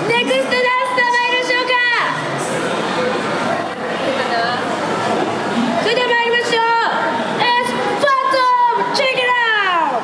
ネクストダンスと参りましょうか。それでは参りましょう。It's Phantom! Check it out!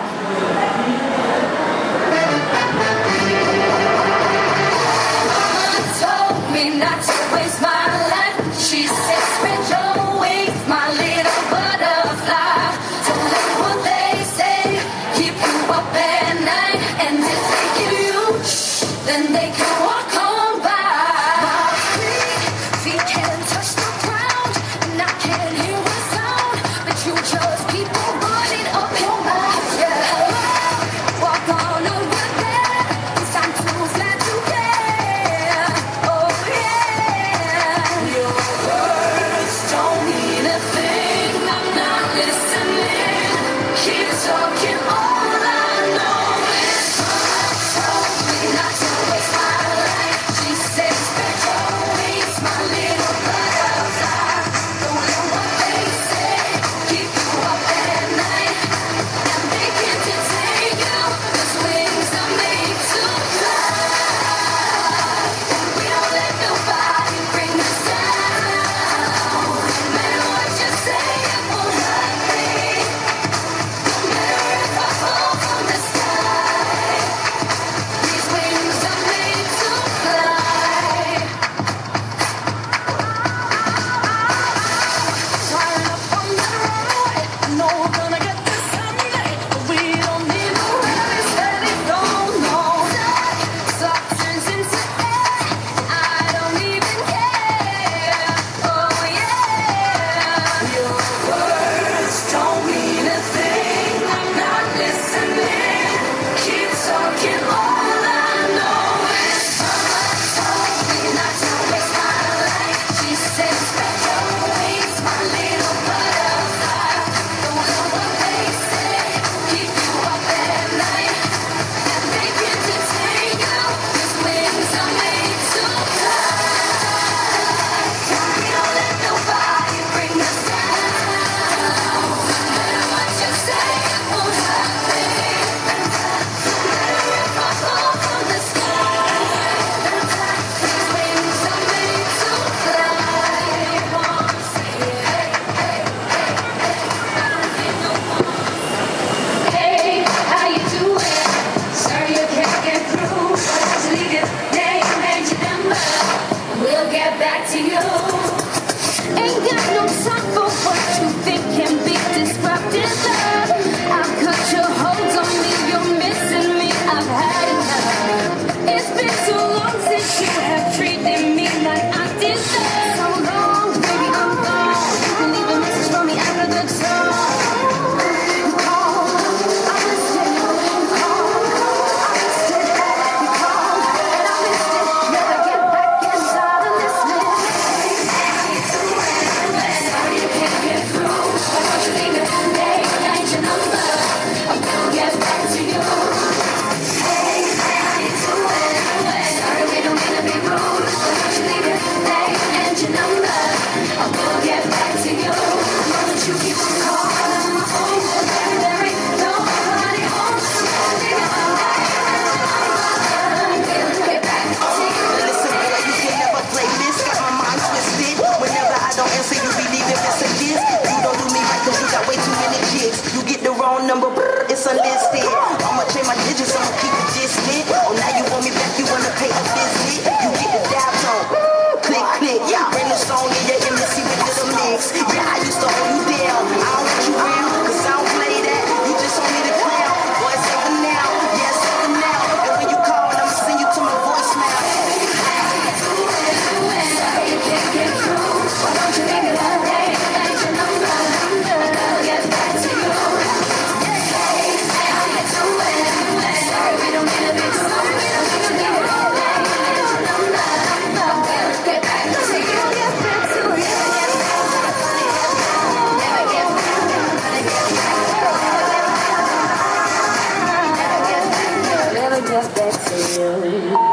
Mama told me not to waste my life. She said, spend your wings, my little butterfly. Don't let what they say keep you up at night. And if they give you, then they can walk on by. My feet can't touch the ground, and I can't hear a sound, but you just keep on running up your mouth. Yeah, walk on over there. It's time to fly together. Oh yeah, your words don't mean a thing. I'm not listening. Keep talking. All I know is mama told me not to waste my life. She said, spread your wings, my little butterfly. Don't let what they say keep you up at night. And they can't detain you, 'cause wings are made to fly. We don't let nobody bring us down. No matter what you say, it won't hurt me. No matter if I fall from the sky, these wings are made to fly. Turn up on the road. I know we're gonna get this someday, but we don't need no really steady, no. Stop turns into air. I don't even care. Oh yeah. Your words don't mean a thing. I'm not listening. Keep talking. All I know is mama told me not to waste my life. She said, spread your wings, my little butterfly. Don't know what they say keep you up at night. And they can't detain you, 'cause wings are made to fly. We don't let nobody bring us down. No matter what you say, it won't hurt me. No matter if I fall from the sky, these wings are made to fly. Hey, how you doing? Sorry you can't get through, but just leave your name and your number. We'll get back to you. Ain't got no time for what you think can be disruptive. I've cut your hold on me, you're missing me. I've had enough. It's been too long since you have treated me like I deserve. So long, baby, I'm gone. You can leave a message for me after the tone. You get the wrong number, it's unlisted. I'ma change my digits, I'ma keep it distant. Oh, now you want me back, you wanna pay a visit. You get the dial tone, click, click. Bring the song in your embassy with little mix. Yeah, I used to hold you down. I don't want you real, 'cause I don't play that. You just want me to clown. Boy, it's over now, yeah, it's over now. And when you call, I'ma send you to my voicemail. Sorry you can't get through. Why don't you leave your name and your number? We'll get back to you. How you doing? Sorry we don't mean to be rude. Why don't you leave your name and your number? We'll get back to you. Never get back to you.